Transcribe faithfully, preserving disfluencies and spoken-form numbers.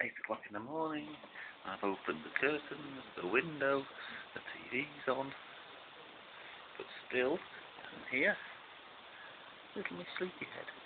eight o'clock in the morning. I've opened the curtains, the window, the T V's on, but still, down here, little Miss Sleepyhead.